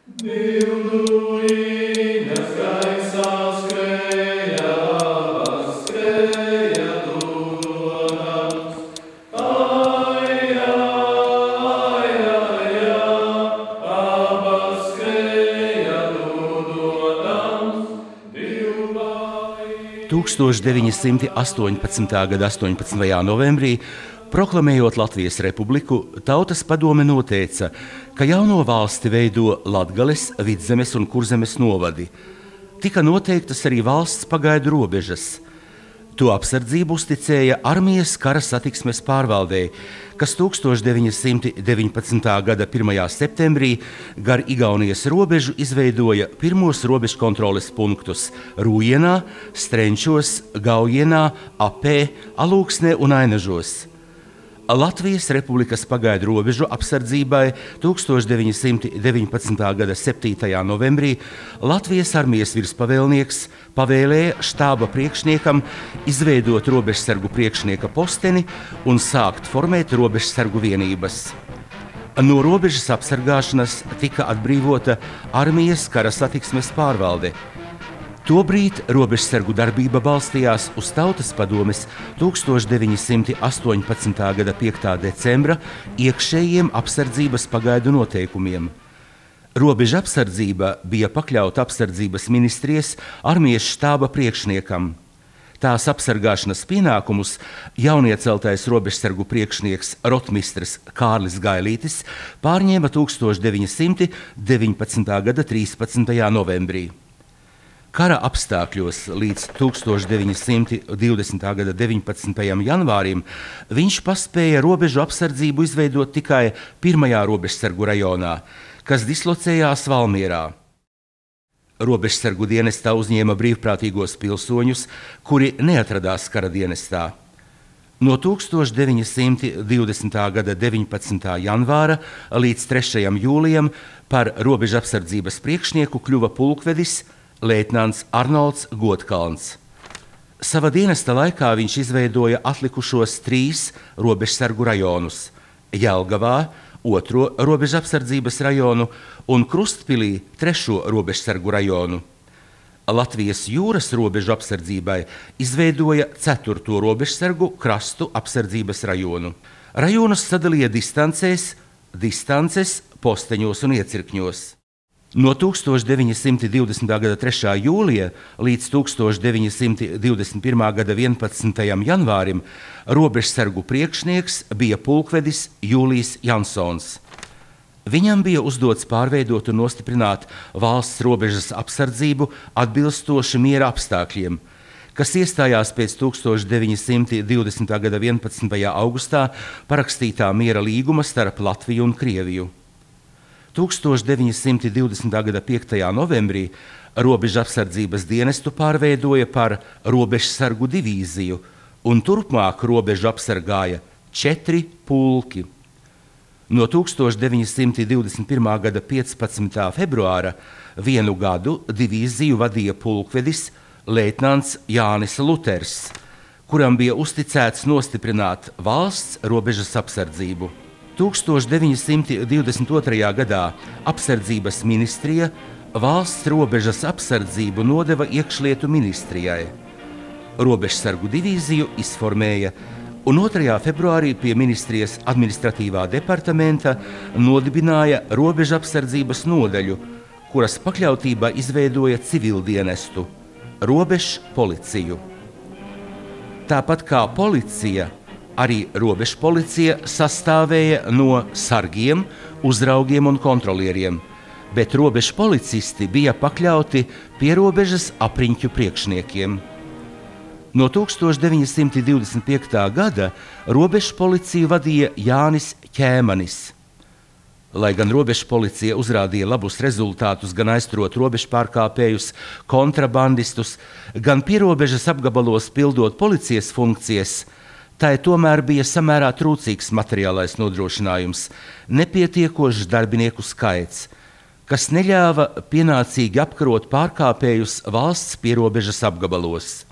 Gada 18. novembrī, proklamējot Latvijas republiku, Tautas padome noteica, ka jauno valsti veido Latgales, Vidzemes un Kurzemes novadi. Tika noteiktas arī valsts pagaidu robežas. To apsardzību uzticēja armijas kara satiksmes pārvaldei, kas 1919. gada 1. septembrī gar Igaunijas robežu izveidoja pirmos robežkontroles punktus Rūjienā, Strenčos, Gaujienā, Apē, Alūksnē un Ainažos. Latvijas Republikas pagaidu robežu apsardzībai 1919. gada 7. novembrī Latvijas armijas virspavēlnieks pavēlēja štāba priekšniekam izveidot robežsargu priekšnieka posteni un sākt formēt robežsargu vienības. No robežas apsargāšanas tika atbrīvota armijas kara satiksmes pārvalde. Tobrīd robežsargu darbība balstījās uz Tautas padomes 1918. gada 5. decembra iekšējiem apsardzības pagaidu noteikumiem. Robeža apsardzība bija pakļauta apsardzības ministrijas armijas štāba priekšniekam. Tās apsargāšanas pienākumus jaunieceltais robežsargu priekšnieks rotmistrs Kārlis Gailītis pārņēma 1919. gada 13. novembrī. Kara apstākļos līdz 1920. gada 19. janvārim viņš paspēja robežu apsardzību izveidot tikai 1. robežsargu rajonā, kas dislocējās Valmierā. Robežsargu dienestā uzņēma brīvprātīgos pilsoņus, kuri neatradās kara dienestā. No 1920. gada 19. janvāra līdz 3. jūlijam par robežu apsardzības priekšnieku kļuva pulkvedis leitnants Arnolds Godkalns. Sava dienesta laikā viņš izveidoja atlikušos 3 robežsargu rajonus – Jelgavā, 2. robežu apsardzības rajonu un Krustpilī 3. robežsargu rajonu. Latvijas jūras robežu apsardzībai izveidoja 4. robežsargu krastu apsardzības rajonu. Rajonus sadalīja distances, posteņos un iecirkņos. No 1920. gada 3. jūlija līdz 1921. gada 11. janvārim robežsargu priekšnieks bija pulkvedis Jūlijs Jansons. Viņam bija uzdots pārveidot un nostiprināt valsts robežas apsardzību atbilstoši miera apstākļiem, kas iestājās pēc 1920. gada 11. augustā parakstītā miera līguma starp Latviju un Krieviju. 1920. gada 5. novembrī robežu apsardzības dienestu pārveidoja par robežsargu divīziju, un turpmāk robežu apsargāja 4 pulki. No 1921. gada 15. februāra 1 gadu divīziju vadīja pulkvedis leitnants Jānis Luters, kuram bija uzticēts nostiprināt valsts robežas apsardzību. 1922. gadā apsardzības ministrija valsts robežas apsardzību nodeva iekšlietu ministrijai. Robežsargu divīziju izformēja un 2. februārī pie ministrijas administratīvā departamenta nodibināja robežu apsardzības nodaļu, kuras pakļautībā izveidoja civildienestu – robežu policiju. Tāpat kā policija, arī robežu policija sastāvēja no sargiem, uzraugiem un kontrolieriem, bet robežu policisti bija pakļauti pierobežas apriņķu priekšniekiem. No 1925. gada robežu policiju vadīja Jānis Ķēmanis. Lai gan robežu policija uzrādīja labus rezultātus, gan aizturot robežu pārkāpējus, kontrabandistus, gan pierobežas apgabalos pildot policijas funkcijas, tai tomēr bija samērā trūcīgs materiālais nodrošinājums, nepietiekošs darbinieku skaits, kas neļāva pienācīgi apkarot pārkāpējus valsts pierobežas apgabalos.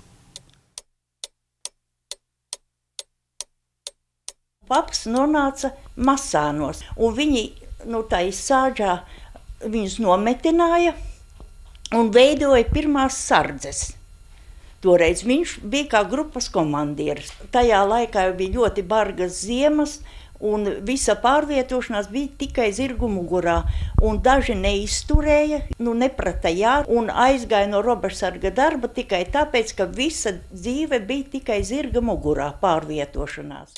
Paps nonāca Masānos, un viņi tā izsāģā viņus nometināja un veidoja pirmās sardzes. Toreiz viņš bija kā grupas komandieris. Tajā laikā bija ļoti bargas ziemas, un visa pārvietošanās bija tikai zirgu mugurā. Un daži neizturēja, neprata jā, un aizgāja no robežsarga darba tikai tāpēc, ka visa dzīve bija tikai zirga mugurā pārvietošanās.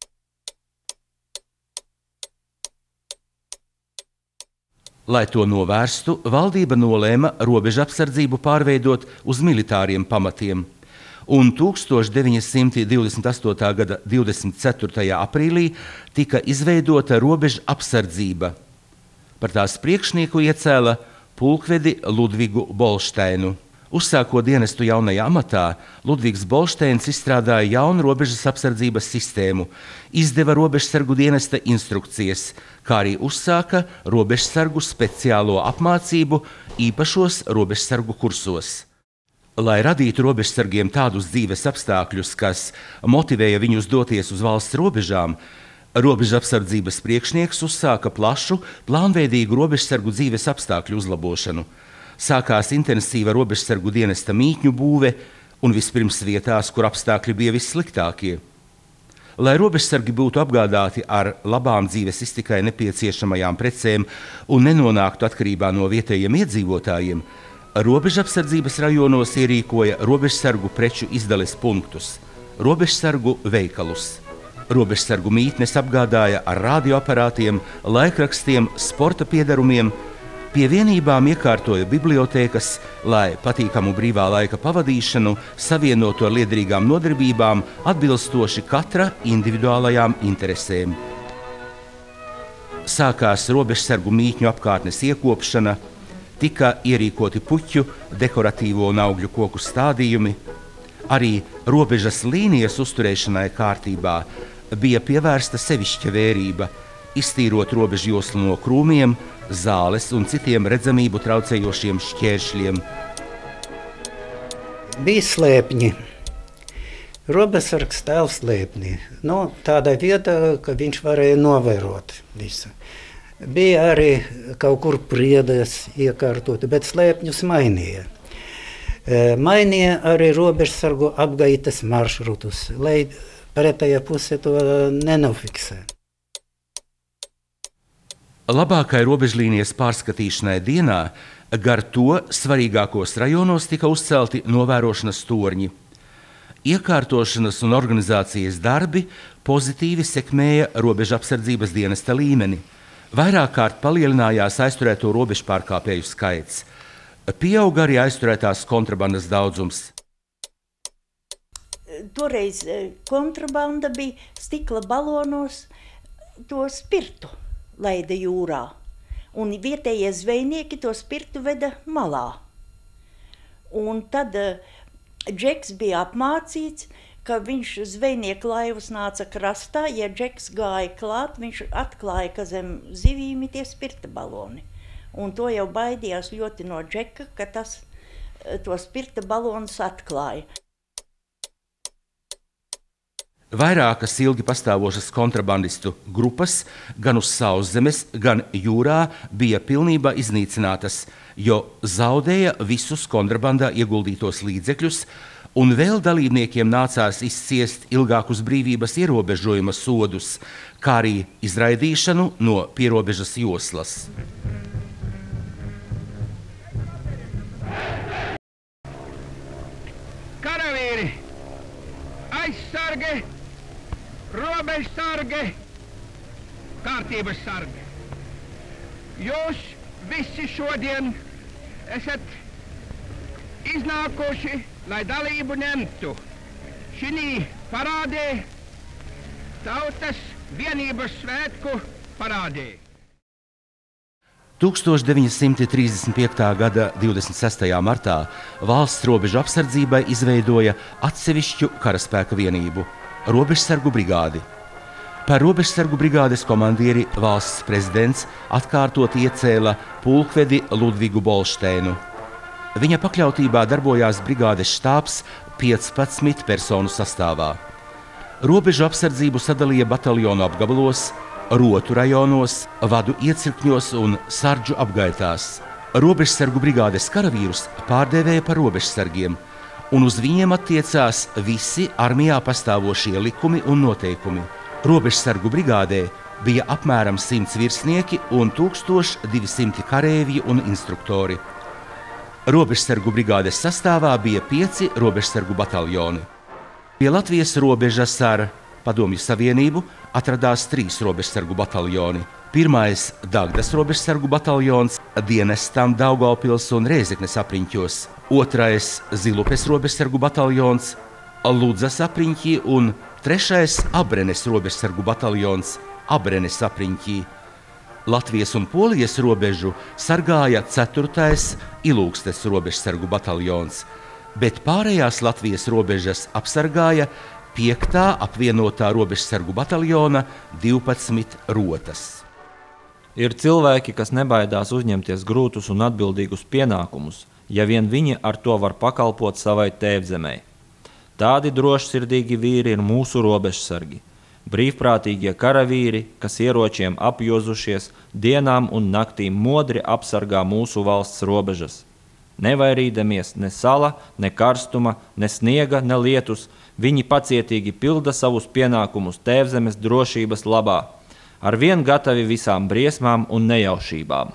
Lai to novērstu, valdība nolēma robežapsardzību pārveidot uz militāriem pamatiem, un 1928. gada 24. aprīlī tika izveidota robežapsardzība. Par tās priekšnieku iecēla pulkvedi Ludvigu Bolšteinu. Uzsākot dienestu jaunajā amatā, Ludvigs Bolšteins izstrādāja jaunu robežas apsardzības sistēmu, izdeva robežsargu dienesta instrukcijas, kā arī uzsāka robežsargu speciālo apmācību īpašos robežsargu kursos. Lai radītu robežsargiem tādus dzīves apstākļus, kas motivēja viņus doties uz valsts robežām, robežapsardzības priekšnieks uzsāka plašu, plānveidīgu robežsargu dzīves apstākļu uzlabošanu. Sākās intensīva robežsargu dienesta mītņu būve un vispirms vietās, kur apstākļi bija vissliktākie. Lai robežsargi būtu apgādāti ar labām dzīves iztikai nepieciešamajām precēm un nenonāktu atkarībā no vietējiem iedzīvotājiem, robežapsardzības rajonos ierīkoja robežsargu preču izdales punktus, robežsargu veikalus. Robežsargu mītnes apgādāja ar radioaparātiem, laikrakstiem, sporta piedarumiem. Pie vienībām iekārtoja bibliotēkas, lai patīkamu brīvā laika pavadīšanu savienotu ar liederīgām nodarbībām atbilstoši katra individuālajām interesēm. Sākās robežsargu mītņu apkārtnes iekopšana, tika ierīkoti puķu, dekoratīvo un augļu koku stādījumi. Arī robežas līnijas uzturēšanai kārtībā bija pievērsta sevišķa vērība, iztīrot robežu joslu no krūmiem, zāles un citiem redzamību traucējošiem šķēršļiem. Bija slēpņi. Robežsargs stāv slēpnī. Tādā vietā, ka viņš varēja novērot visu. Bija arī kaut kur priedes iekārtoti, bet slēpņus mainīja. Mainīja arī robežsargu apgaitas maršrutus, lai pretējā puse to nenofiksē. Labākai robežlīnijas pārskatīšanai dienā gar to svarīgākos rajonos tika uzcelti novērošanas torņi. Iekārtošanas un organizācijas darbi pozitīvi sekmēja robežapsardzības dienesta līmeni. Vairāk kārt palielinājās aizturēto robežu pārkāpēju skaits. Pieauga arī aizturētās kontrabandas daudzums. Toreiz kontrabanda bija stikla balonos, to spirtu laida jūrā, un vietējie zvejnieki to spirtu veda malā. Un tad Džeks bija apmācīts, ka viņš zvejnieku laivas nāca krastā, ja Džeks gāja klāt, viņš atklāja, ka zem zivīm ir tie spirta baloni. Un to jau baidījās ļoti no Džeka, ka tas to spirta balonus atklāja. Vairākas ilgi pastāvošas kontrabandistu grupas gan uz sauszemes, gan jūrā bija pilnībā iznīcinātas, jo zaudēja visus kontrabandā ieguldītos līdzekļus, un vēl dalībniekiem nācās izciest ilgākus brīvības ierobežojuma sodus, kā arī izraidīšanu no pierobežas joslas. Karavīri, aizsargi, robežsargi, kārtības sargi. Jūs visi šodien esat iznākuši, lai dalību ņemtu šī parādē, tautas vienības svētku parādē. 1935. gada 26. martā valsts robežu apsardzībai izveidoja atsevišķu karaspēka vienību – robežsargu brigādi. Par robežsargu brigādes komandieri valsts prezidents atkārtot iecēla pulkvedi Ludvigu Bolšteinu. Viņa pakļautībā darbojās brigādes štābs 15 personu sastāvā. Robežu apsardzību sadalīja bataljonu apgabalos, Rotu rajonos, Vadu iecirkņos un Sardžu apgaitās. Robežsargu brigādes karavīrus pārdēvēja par robežsargiem, un uz viņiem attiecās visi armijā pastāvošie likumi un noteikumi. Robežsargu brigādē bija apmēram 100 virsnieki un 1200 karēvji un instruktori. Robežsargu brigādes sastāvā bija 5 robežsargu bataljoni. Pie Latvijas robežas ar Padomju Savienību atradās 3 robežsargu bataljoni. Pirmais – Dagdas robežsargu bataljons dienestam Daugavpils un Rēzeknes apriņķos. Otrais – Zilupes robežsargu bataljons Ludzas apriņķī un trešais – Abrenes robežsargu bataljons Abrenes apriņķī. Latvijas un Polijas robežu sargāja 4. Ilūgstes robežsargu bataljons, bet pārējās Latvijas robežas apsargāja 5. apvienotā robežsargu bataljona 12 rotas. Ir cilvēki, kas nebaidās uzņemties grūtus un atbildīgus pienākumus, ja vien viņi ar to var pakalpot savai tēvzemei. Tādi drošsirdīgi vīri ir mūsu robežsargi. Brīvprātīgie karavīri, kas ieročiem apjozušies, dienām un naktīm modri apsargā mūsu valsts robežas. Nevairīdamies ne sala, ne karstuma, ne sniega, ne lietus, viņi pacietīgi pilda savus pienākumus tēvzemes drošības labā, arvien gatavi visām briesmām un nejaušībām.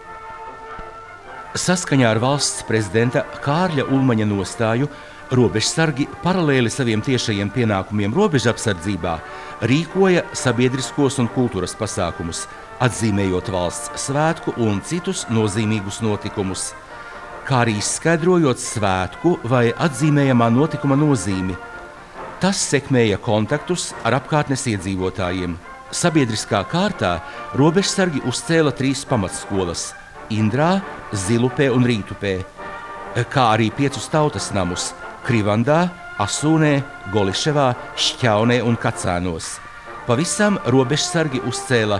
Saskaņā ar valsts prezidenta Kārļa Ulmaņa nostāju, robežsargi paralēli saviem tiešajiem pienākumiem robežapsardzībā rīkoja sabiedriskos un kultūras pasākumus, atzīmējot valsts svētku un citus nozīmīgus notikumus, kā arī izskaidrojot svētku vai atzīmējamā notikuma nozīmi. Tas sekmēja kontaktus ar apkārtnes iedzīvotājiem. Sabiedriskā kārtā robežsargi uzcēla 3 pamatskolas – Indrā, Zilupē un Rītupē, kā arī 5 tautas namus – Krivandā, Asūnē, Goliševā, Šķaunē un Kacānos. Pavisam robežsargi uzcēla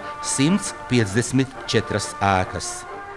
154 ēkas.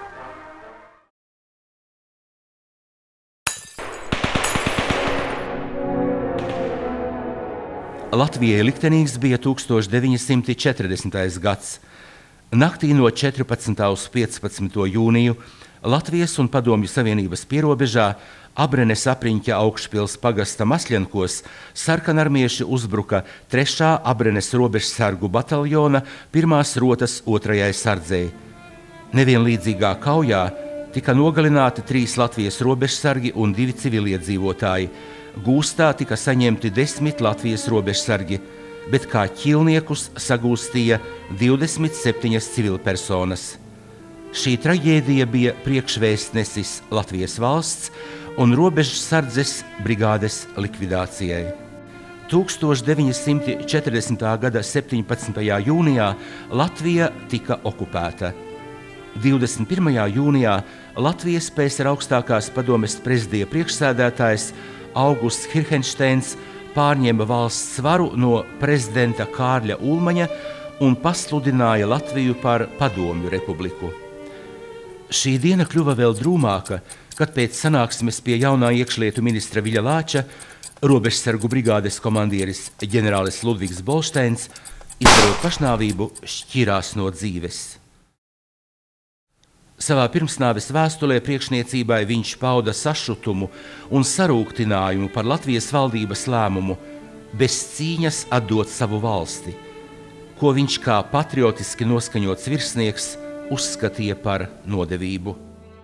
Latvijai liktenīgs bija 1940. gads. Naktī no 14. uz 15. jūniju Latvijas un Padomju Savienības pierobežā Abrenes apriņķa Augšpils pagasta Masļenkos sarkanarmieši uzbruka 3. Abrenes robežsargu bataljona 1. rotas 2. sardzei. Nevienlīdzīgā kaujā tika nogalināti 3 Latvijas robežsargi un 2 civiliedzīvotāji. Gūstā tika saņemti 10 Latvijas robežsargi, bet kā ķilniekus sagūstīja 27 civilpersonas. Šī traģēdija bija priekšvēstnesis Latvijas valsts un robežsardzes brigādes likvidācijai. 1940. gada 17. jūnijā Latvija tika okupēta. 21. jūnijā Latvijas PSR augstākās padomes prezidija priekšsēdētājs Augusts Hirhenšteins pārņēma valsts varu no prezidenta Kārļa Ulmaņa un pasludināja Latviju par Padomju republiku. Šī diena kļuva vēl drūmāka, kad pēc sanāksmes pie jaunā iekšlietu ministra Viļa Lāča robežsargu brigādes komandieris ģenerālis Ludvigs Bolšteins, izdarot pašnāvību, šķirās no dzīves. Savā pirmsnāves vēstulē priekšniecībai viņš pauda sašutumu un sarūktinājumu par Latvijas valdības lēmumu bez cīņas atdot savu valsti, ko viņš kā patriotiski noskaņots virsnieks uzskatīja par nodevību.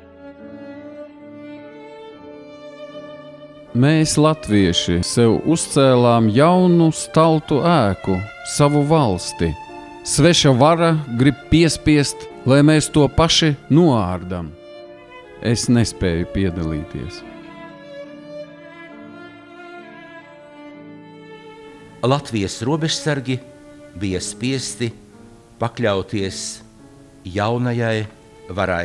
Mēs, latvieši, sev uzcēlām jaunu staltu ēku, savu valsti. Sveša vara grib piespiest, lai mēs to paši noārdam. Es nespēju piedalīties. Latvijas robežsargi bija spiesti pakļauties jaunajai varai.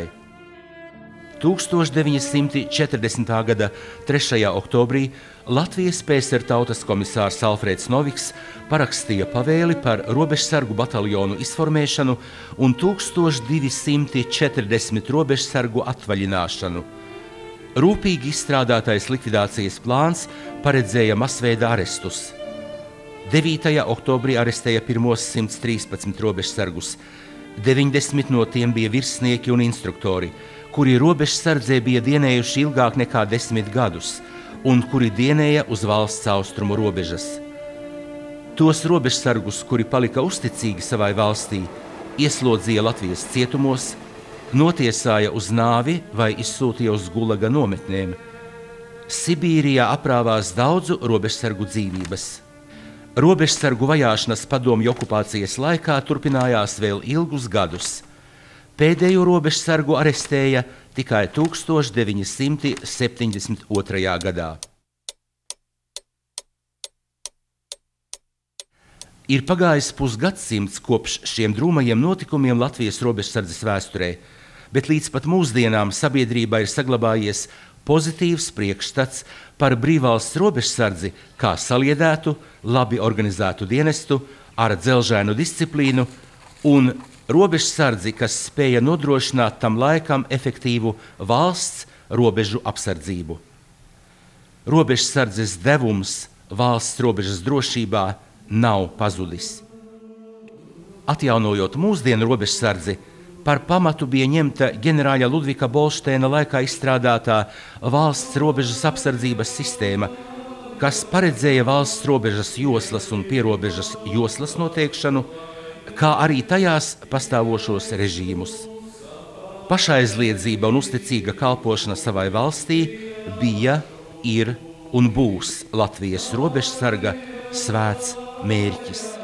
1940. gada 3. oktobrī Latvijas PSR tautas komisārs Alfrēds Noviks parakstīja pavēli par robežsargu bataljonu izformēšanu un 1240 robežsargu atvaļināšanu. Rūpīgi izstrādātais likvidācijas plāns paredzēja masveida arestus. 9. oktobrī arestēja pirmos 113 robežsargus. 90 no tiem bija virsnieki un instruktori, kuri robežsardzē bija dienējuši ilgāk nekā 10 gadus un kuri dienēja uz valsts austrumu robežas. Tos robežsargus, kuri palika uzticīgi savai valstī, ieslodzīja Latvijas cietumos, notiesāja uz nāvi vai izsūtīja uz Gulaga nometnēm. Sibīrijā aprāvās daudzu robežsargu dzīvības. Robežsargu vajāšanas padomju okupācijas laikā turpinājās vēl ilgus gadus. Pēdējo robežsargu arestēja tikai 1972. gadā. Ir pagājis pusgadsimts kopš šiem drūmajiem notikumiem Latvijas robežsardzes vēsturē, bet līdz pat mūsdienām sabiedrībā ir saglabājies pozitīvs priekšstats par brīvvalsts robežsardzi kā saliedētu, labi organizētu dienestu ar dzelžainu disciplīnu un robežsardzi, kas spēja nodrošināt tam laikam efektīvu valsts robežu apsardzību. Robežsardzes devums valsts robežas drošībā nav pazudis. Atjaunojot mūsdienu robežsardzi, par pamatu bija ņemta ģenerāļa Ludvika Bolšteina laikā izstrādātā valsts robežas apsardzības sistēma, kas paredzēja valsts robežas joslas un pierobežas joslas noteikšanu, kā arī tajās pastāvošos režīmus. Pašaizliedzība un uzticīga kalpošana savai valstī bija, ir un būs Latvijas robežsarga svēts mērķis.